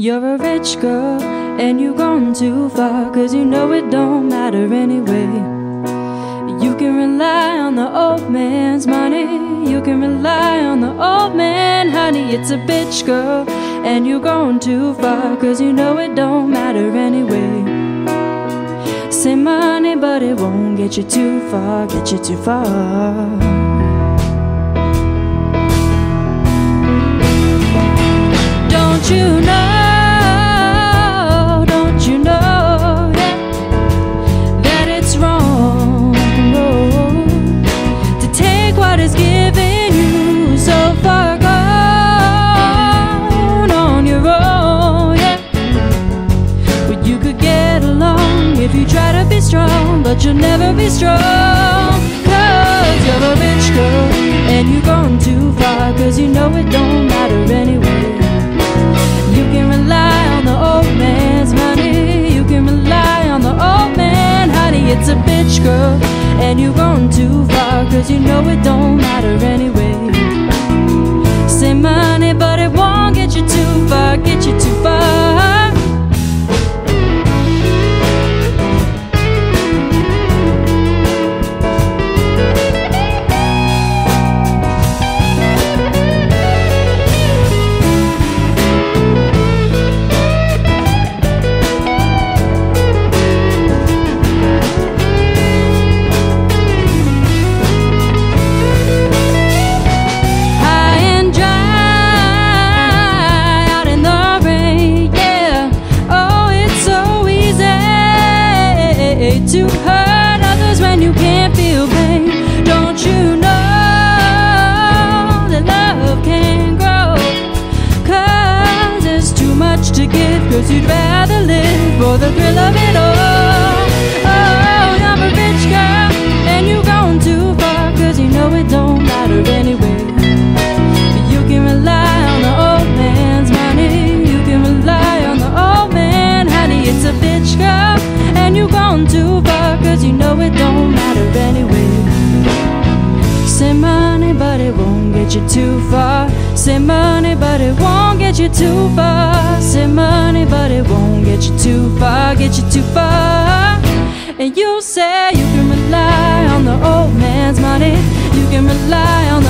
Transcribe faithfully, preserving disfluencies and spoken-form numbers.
You're a rich girl and you've gone too far, 'cause you know it don't matter anyway. You can rely on the old man's money, you can rely on the old man, honey. It's a bitch, girl, and you've gone too far, 'cause you know it don't matter anyway. Say money, but it won't get you too far, get you too far. Don't you know, don't you know, yeah, that it's wrong, no, to take what is given you so far gone on your own, yeah. But you could get along if you try to be strong, but you'll never be strong, 'cause you're a rich girl and you've gone too far, 'cause you know it don't matter anyway. You can rely on the old man's money, you can rely on the old man, honey. It's a bitch, girl, and you've gone too far, 'cause you know it don't matter anyway. Say money, but it won't get you too far, get you too far. To hurt others when you can't feel pain. Don't you know that love can grow? 'Cause there's too much to give, 'cause you'd rather live for the thrill of it all. Oh, you're a rich girl and you've gone too far, 'cause you know it don't matter anyway. You can rely on the old man's money, you can rely on the old man, honey. It's a bitch, girl, and you've gone too far, 'cause you know it don't matter anyway. Say money, but it won't get you too far. Say money, but it won't get you too far. Say money, but it won't get you too far, get you too far. And you say you can rely on the old man's money, you can rely on